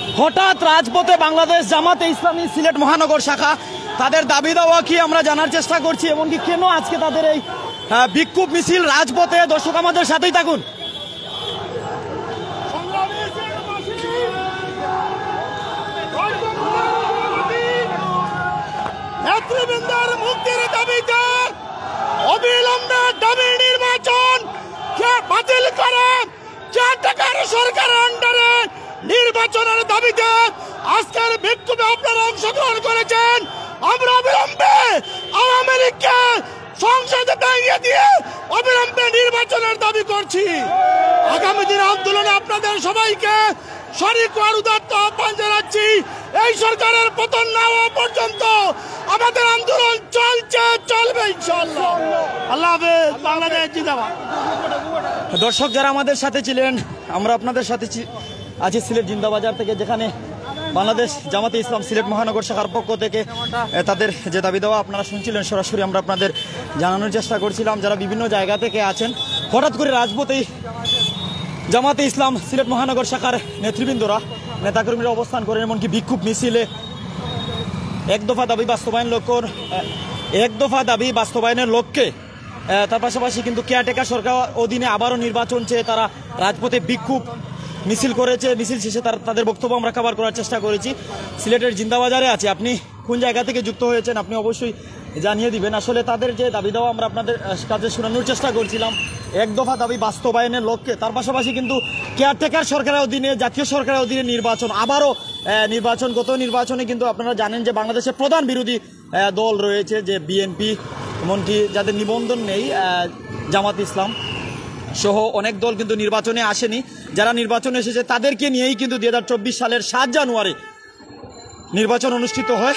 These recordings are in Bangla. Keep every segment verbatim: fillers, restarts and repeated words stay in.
হঠাৎ রাজপথে বাংলাদেশ জামাতে ইসলামী সিলেট মহানগর শাখা তাদের দাবি দেওয়া কি আমরা জানার চেষ্টা করছি, এমনকি কেন আজকে তাদের এই বিক্ষোভ মিছিল রাজপথে। দর্শক আমাদের সাথেই থাকুন। নেতৃবৃন্দের মুক্তির দাবিতে অবিলম্বে দাবি নির্বাচন বাতিল করে কেয়ারটেকার সরকারের আন্ডারে নির্বাচনের দাবিতে আজকের বিক্ষোভে আপনারা অংশগ্রহণ করেছেন। আমরা অবিলম্বে আওয়ামী লীগকে সংসদে দাঁড়িয়ে দিয়ে অবিলম্বে নির্বাচনের দাবি করছি। আগামী দিন আন্দোলনে আপনাদের সবাইকে শরীক ও উদাত্ত আহ্বান জানাচ্ছি। এই সরকারের পতন না হওয়া পর্যন্ত আমাদের আন্দোলন চলছে, চলবে ইনশাআল্লাহ। আল্লাহ হাফেজ। বাংলাদেশ জিন্দাবাদ। দর্শক যারা আমাদের সাথে ছিলেন, আমরা আপনাদের সাথে আছি সিলেট জিন্দাবাজার থেকে, যেখানে বাংলাদেশ জামাতে ইসলাম সিলেট মহানগর শাখার পক্ষ থেকে তাদের যে দাবি দেওয়া আপনারা শুনছিলেন সরাসরি আমরা আপনাদের জানানোর চেষ্টা করছিলাম। যারা বিভিন্ন জায়গা থেকে আছেন, হঠাৎ করে রাজপথেই জামাতে ইসলাম সিলেট মহানগর শাখার নেতৃবৃন্দরা নেতাকর্মীরা অবস্থান করেন, এমনকি বিক্ষোভ মিছিলে এক দফা দাবি বাস্তবায়ন লক্ষ্য এক দফা দাবি বাস্তবায়নের লক্ষ্যে তার পাশাপাশি কিন্তু কেয়ারটেকার সরকার অধীনে আবারও নির্বাচন চেয়ে তারা রাজপথে বিক্ষোভ মিছিল করেছে। মিছিল শেষে তার তাদের বক্তব্য আমরা কভার করার চেষ্টা করেছি। সিলেটের জিন্দাবাজারে আছে, আপনি কোন জায়গা থেকে যুক্ত হয়েছেন আপনি অবশ্যই জানিয়ে দিবেন। আসলে তাদের যে দাবি দেওয়া আমরা আপনাদের কাছে শোনানোর চেষ্টা করছিলাম এক দফা দাবি বাস্তবায়নের লক্ষ্যে, তার পাশাপাশি কিন্তু কেয়ারটেকার সরকারের অধীনে জাতীয় সরকারের অধীনে নির্বাচন আবারও নির্বাচন গত নির্বাচনে কিন্তু আপনারা জানেন যে বাংলাদেশের প্রধান বিরোধী দল রয়েছে যে বিএনপি, এমনকি যাদের নিবন্ধন নেই জামাত ইসলাম সহ অনেক দল কিন্তু নির্বাচনে আসেনি। যারা নির্বাচনে এসেছে তাদেরকে নিয়েই কিন্তু দুই হাজার চব্বিশ সালের সাত জানুয়ারি নির্বাচন অনুষ্ঠিত হয়।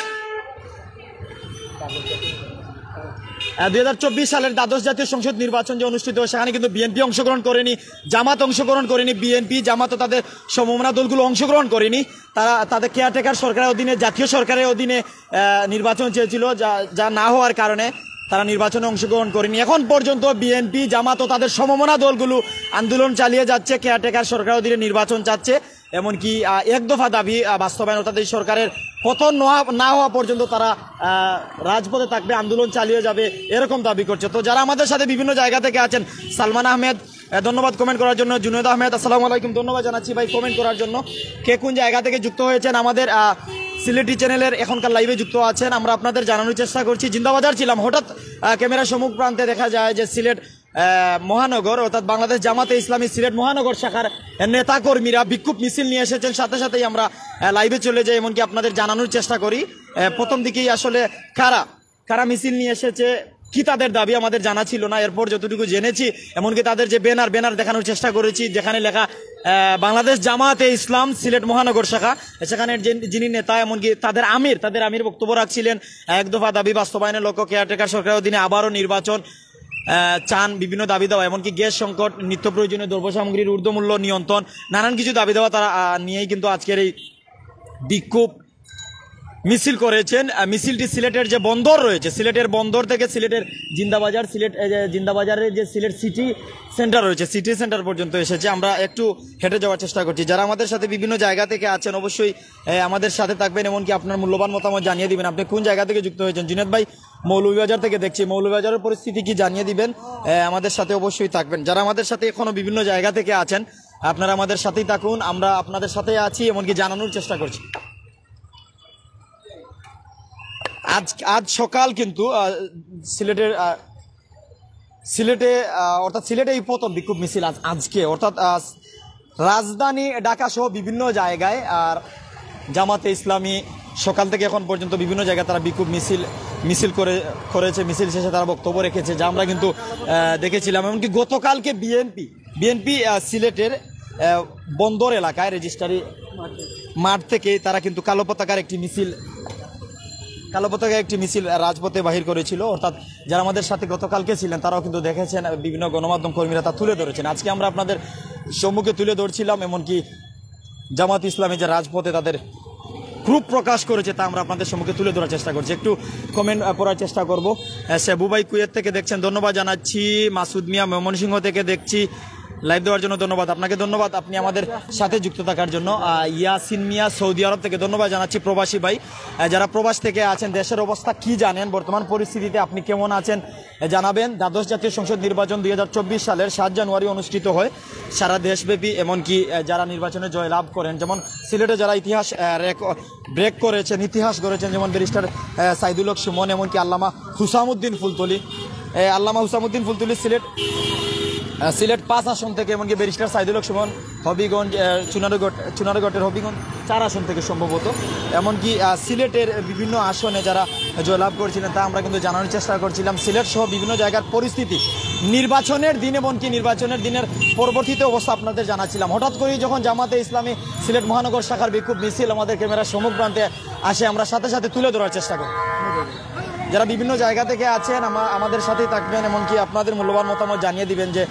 দুই হাজার চব্বিশ সালের দ্বাদশ জাতীয় সংসদ নির্বাচন যে অনুষ্ঠিত হয় সেখানে কিন্তু বিএনপি অংশগ্রহণ করেনি, জামাত অংশগ্রহণ করেনি। বিএনপি জামাত ও তাদের সমমনা দলগুলো অংশগ্রহণ করেনি। তারা তাদের কেয়ারটেকার সরকারের অধীনে জাতীয় সরকারের অধীনে নির্বাচন চেয়েছিল, যা যা না হওয়ার কারণে তারা নির্বাচনে অংশগ্রহণ করেনি। এখন পর্যন্ত বিএনপি জামাত ও তাদের সমমনা দলগুলো আন্দোলন চালিয়ে যাচ্ছে, কেয়ারটেকার সরকার অধীনে নির্বাচন চাচ্ছে, এমনকি এক দফা দাবি বাস্তবায়ন অর্থাৎ এই সরকারের পতন না হওয়া পর্যন্ত তারা রাজপথে থাকবে, আন্দোলন চালিয়ে যাবে, এরকম দাবি করছে। তো যারা আমাদের সাথে বিভিন্ন জায়গা থেকে আছেন, সালমান আহমেদ ধন্যবাদ কমেন্ট করার জন্য, জুনেদ আহমেদ আসসালামু আলাইকুম ধন্যবাদ জানাচ্ছি ভাই কমেন্ট করার জন্য। কে কোন জায়গা থেকে যুক্ত হয়েছেন আমাদের সিলেটি চ্যানেলের এখনকার লাইভে যুক্ত আছেন আমরা আপনাদের জানানোর চেষ্টা করছি। জিন্দাবাজার ছিলাম, হঠাৎ ক্যামেরা সম্মুখ প্রান্তে দেখা যায় যে সিলেট মহানগর অর্থাৎ বাংলাদেশ জামাতে ইসলামী সিলেট মহানগর শাখার নেতা কর্মীরা বিক্ষোভ মিছিল নিয়ে এসেছেন। সাথে সাথেই আমরা লাইভে চলে যাই, এমনকি আপনাদের জানানোর চেষ্টা করি প্রথম দিকেই আসলে কারা কারা মিছিল নিয়ে এসেছে, কি তাদের দাবি আমাদের জানা ছিল না। এরপর যতটুকু জেনেছি, এমনকি তাদের যে ব্যানার ব্যানার দেখানোর চেষ্টা করেছি যেখানে লেখা বাংলাদেশ জামাতে ইসলাম সিলেট মহানগর শাখা, সেখানের যিনি নেতা এমনকি তাদের আমির তাদের আমির বক্তব্য রাখছিলেন এক দফা দাবি বাস্তবায়নের লক্ষ্য কেয়ারটেকার সরকারের অধীনে আবারও নির্বাচন চান, বিভিন্ন দাবি দেওয়া, এমনকি গ্যাস সংকট, নিত্য প্রয়োজনীয় দ্রব্য সামগ্রীর ঊর্ধ্বমূল্য নিয়ন্ত্রণ, নানান কিছু দাবি দেওয়া তারা নিয়েই কিন্তু আজকের এই বিক্ষোভ মিছিল করেছেন। মিছিলটি সিলেটের যে বন্দর রয়েছে, সিলেটের বন্দর থেকে সিলেটের জিন্দাবাজার সিলেট জিন্দাবাজারের যে সিলেট সিটি সেন্টার রয়েছে সিটি সেন্টার পর্যন্ত এসেছে। আমরা একটু হেঁটে যাওয়ার চেষ্টা করছি। যারা আমাদের সাথে বিভিন্ন জায়গা থেকে আছেন অবশ্যই আমাদের সাথে থাকবেন, এমনকি আপনার মূল্যবান মতামত জানিয়ে দিবেন। আপনি কোন জায়গা থেকে যুক্ত হয়েছেন? জুনেদ ভাই মৌলভীবাজার থেকে দেখছি, মৌলভীবাজারের পরিস্থিতি কি জানিয়ে দিবেন, আমাদের সাথে অবশ্যই থাকবেন। যারা আমাদের সাথে এখনো বিভিন্ন জায়গা থেকে আছেন আপনারা আমাদের সাথেই থাকুন, আমরা আপনাদের সাথে আছি, এমনকি জানানোর চেষ্টা করছি। আজ আজ সকাল কিন্তু সিলেটের সিলেটে অর্থাৎ সিলেটে এই প্রথম বিক্ষোভ মিছিল আজকে অর্থাৎ রাজধানী ঢাকা সহ বিভিন্ন জায়গায় আর জামাতে ইসলামী সকাল থেকে এখন পর্যন্ত বিভিন্ন জায়গায় তারা বিক্ষোভ মিছিল মিছিল করে করেছে। মিছিল শেষে তারা বক্তব্য রেখেছে, যা আমরা কিন্তু দেখেছিলাম। এমনকি গতকালকে বিএনপি বিএনপি সিলেটের বন্দর এলাকায় রেজিস্ট্রারি মাঠ থেকে তারা কিন্তু কালো পতাকার একটি মিছিল কালো পতাকা একটি মিছিল রাজপথে বাহির করেছিল। অর্থাৎ যারা আমাদের সাথে গতকালকে ছিলেন তারাও কিন্তু দেখেছেন, বিভিন্ন গণমাধ্যম কর্মীরা তা তুলে ধরেছেন। আজকে আমরা আপনাদের সম্মুখে তুলে ধরছিলাম, এমনকি জামাত ইসলামী যে রাজপথে তাদের গ্রুপ প্রকাশ করেছে তা আমরা আপনাদের সম্মুখে তুলে ধরার চেষ্টা করছি। একটু কমেন্ট পড়ার চেষ্টা করবো। শেবু ভাই কুয়েত থেকে দেখছেন, ধন্যবাদ জানাচ্ছি। মাসুদ মিয়া ময়মনসিংহ থেকে দেখছি, লাইভ দেওয়ার জন্য ধন্যবাদ আপনাকে, ধন্যবাদ আপনি আমাদের সাথে যুক্ত থাকার জন্য। আহ, ইয়াসিন মিয়া সৌদি আরব থেকে ধন্যবাদ জানাচ্ছি। প্রবাসী ভাই আহ, যারা প্রবাস থেকে আছেন, দেশের অবস্থা কি জানেন, বর্তমান পরিস্থিতিতে আপনি কেমন আছেন আহ, জানাবেন। দ্বাদশ জাতীয় সংসদ নির্বাচন দুই হাজার চব্বিশ সালের সাত জানুয়ারি অনুষ্ঠিত হয় সারা দেশব্যাপী, এমনকি আহ, যারা নির্বাচনে জয়লাভ করেন, যেমন সিলেটে যারা ইতিহাস ব্রেক করেছেন, ইতিহাস গড়েছেন, যেমন ব্যারিস্টার সাইদুল হক সুমন, এমনকি আল্লামা হুসামুদ্দিন ফুলতলি, আল্লামা হুসামুদ্দিন ফুলতলি সিলেট সিলেট পাঁচ আসন থেকে, এমনকি ব্যারিস্টার সাইদুল হক সুমন হবিগঞ্জ চুনারগড় চুনারগড়ের হবিগঞ্জ চার আসন থেকে সম্ভবত, এমনকি সিলেটের বিভিন্ন আসনে যারা জয়লাভ করেছিলেন তা আমরা কিন্তু জানানোর চেষ্টা করছিলাম। সিলেট সহ বিভিন্ন জায়গার পরিস্থিতি নির্বাচনের দিন, এমনকি নির্বাচনের দিনের পরবর্তীতে অবস্থা আপনাদের জানাচ্ছিলাম। হঠাৎ করেই যখন জামাতে ইসলামী সিলেট মহানগর শাখার বিক্ষোভ মিছিল আমাদের ক্যামেরার সম্মুখ প্রান্তে আসে, আমরা সাথে সাথে তুলে ধরার চেষ্টা করি। যারা বিভিন্ন জায়গা থেকে আছেন আমাদের সাথেই থাকবেন, এমনকি আপনাদের মূল্যবান মতামত জানিয়ে দিবেন যে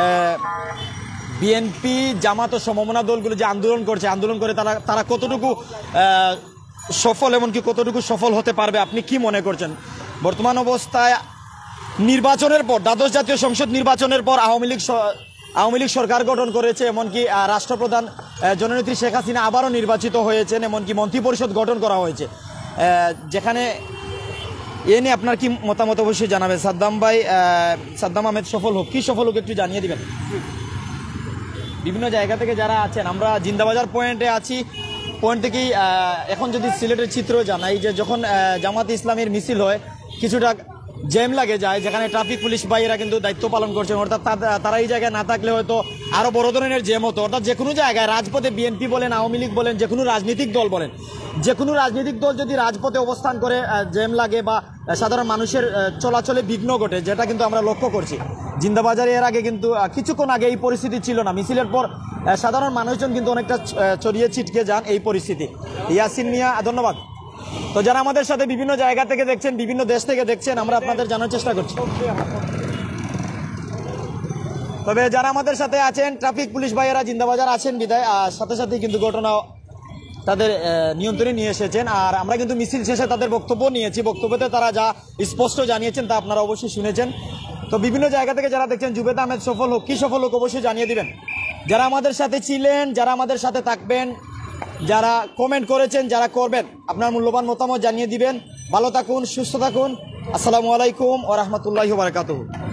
বিএনপি জামাত ও সমমনা দলগুলো যে আন্দোলন করছে, আন্দোলন করে তারা তারা কতটুকু সফল, এমনকি কতটুকু সফল হতে পারবে আপনি কি মনে করছেন? বর্তমান অবস্থায় নির্বাচনের পর, দ্বাদশ জাতীয় সংসদ নির্বাচনের পর আওয়ামী লীগ আওয়ামী লীগ সরকার গঠন করেছে, এমনকি রাষ্ট্রপ্রধান জননেত্রী শেখ হাসিনা আবারও নির্বাচিত হয়েছেন, এমনকি মন্ত্রিপরিষদ গঠন করা হয়েছে, যেখানে এ নিয়ে আপনার কি মতামত অবশ্যই জানাবেন। সাদ্দাম ভাই, সাদ্দাম আহমেদ সফল হোক, কি সফল হোক একটু জানিয়ে দিবেন। বিভিন্ন জায়গা থেকে যারা আছেন, আমরা জিন্দাবাজার পয়েন্টে আছি, পয়েন্ট থেকেই এখন যদি সিলেটের চিত্র জানাই যে যখন জামাত ইসলামের মিছিল হয় কিছুটা জ্যাম লাগে যায়, যেখানে ট্রাফিক পুলিশ ভাইয়েরা কিন্তু দায়িত্ব পালন করছেন, অর্থাৎ তারা এই জায়গায় না থাকলে হয়তো আরও বড় ধরনের জ্যাম হতো। অর্থাৎ যে কোনো জায়গায় রাজপথে বিএনপি বলেন, আওয়ামী লীগ বলেন, যে কোনো রাজনৈতিক দল বলেন, যে কোনো রাজনৈতিক দল যদি রাজপথে অবস্থান করে জ্যাম লাগে বা সাধারণ মানুষের চলাচলে বিঘ্ন ঘটে, যেটা কিন্তু আমরা লক্ষ্য করছি। জিন্দাবাজারে এর আগে কিন্তু কিছুক্ষণ আগে এই পরিস্থিতি ছিল না, মিছিলের পর সাধারণ মানুষজন কিন্তু অনেকটা ছড়িয়ে ছিটকে যান এই পরিস্থিতি। ইয়াসিন মিয়া ধন্যবাদ। তো যারা আমাদের সাথে বিভিন্ন জায়গা থেকে দেখছেন, বিভিন্ন দেশ থেকে দেখছেন, আমরা আপনাদের জানার চেষ্টা করছি। তবে যারা আমাদের সাথে আছেন, ট্রাফিক পুলিশ ভাইয়েরা জিন্দাবাজার আছেন বিদায় সাথে সাথেই কিন্তু ঘটনা তাদের নিয়ন্ত্রণে নিয়ে এসেছেন, আর আমরা কিন্তু মিছিল শেষে তাদের বক্তব্য নিয়েছি। বক্তব্যতে তারা যা স্পষ্ট জানিয়েছেন তা আপনারা অবশ্যই শুনেছেন। তো বিভিন্ন জায়গা থেকে যারা দেখছেন, জুবেদ আহমেদ সফল হোক, কি সফল হোক অবশ্যই জানিয়ে দিবেন। যারা আমাদের সাথে ছিলেন, যারা আমাদের সাথে থাকবেন, যারা কমেন্ট করেছেন, যারা করবেন, আপনার মূল্যবান মতামত জানিয়ে দিবেন। ভালো থাকুন, সুস্থ থাকুন। আসসালামু আলাইকুম ওয়া রাহমাতুল্লাহি ওয়া বারাকাতুহু।